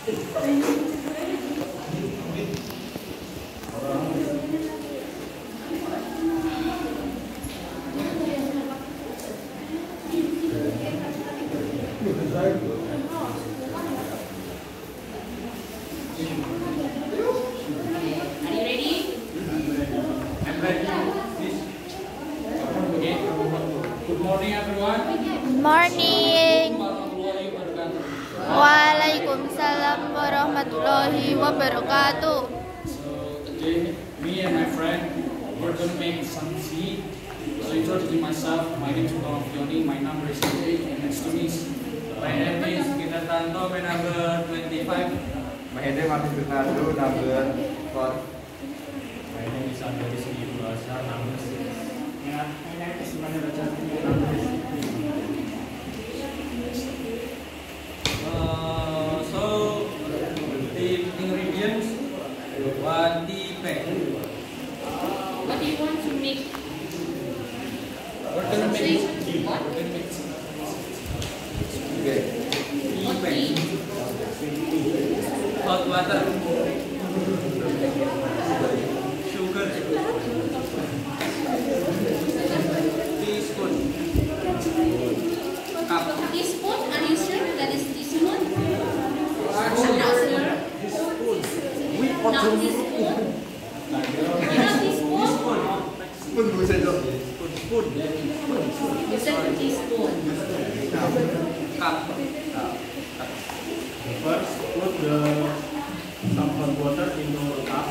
Morning. Waalaikumsalam warahmatullahi wabarakatuh. So today, me and my friend, we're gonna make some tea. So introduce myself. My name is Fioni. My number is 8, and next to me is My name is Kita Tanto, my number 25. My name is Bernardo, number 4. My name is Andres Ibuasa, number 6. My name is Manuel Chantini, number 6. So the ingredients, 1 tea bag. What do you want to make? we're gonna make What? we're gonna make tea. Tea What bag. tea? Hot water. Sugar. Teaspoon. Cup. Teaspoon? Are you sure that is teaspoon? Not sure. Not teaspoon. You know teaspoon? Spoon bisa dong. Spoon. You said teaspoon. Cup. First, put some hot water into a cup.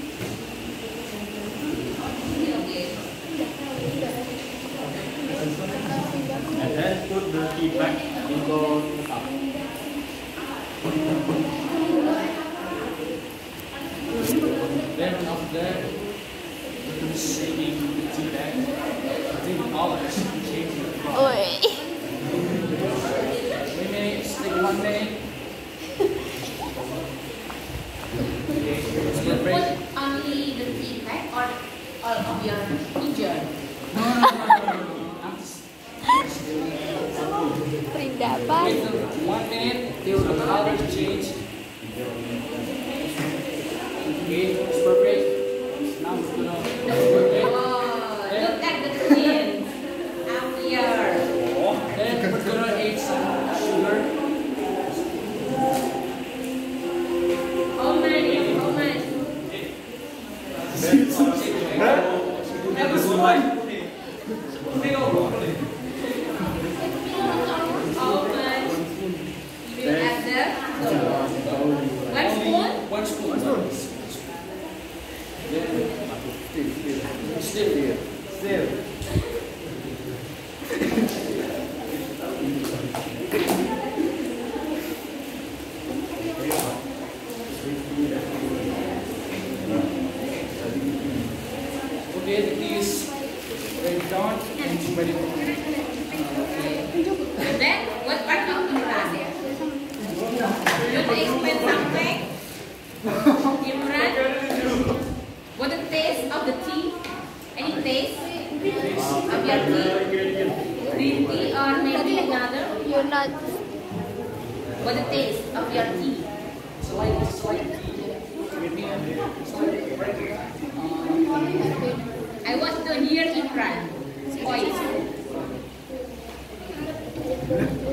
Okay. And then put the tea bag into the cup. Then after that, we're gonna shaking the tea bag. I think all of us should shake it. Oi. 3 minutes, take 1 minute. Okay, let's You get break. put only the tea bag or all of your pigeon? I'm just Perindapan. wait till 1 minute till the color change. Okay, it's perfect. Now we're gonna Oh, look at the tin. I'm here. then we're gonna add some sugar. How much? How much? How much? You will add there? 1 spoon? 1 spoon. Still. Still. Okay, the tea is ready down and it's ready. And then, what part of Imran there? You want to explain something? Imran? What the taste of the tea? Any taste of your tea? Green tea or maybe another? You're not. What the taste of your tea? I want to hear Imran voice.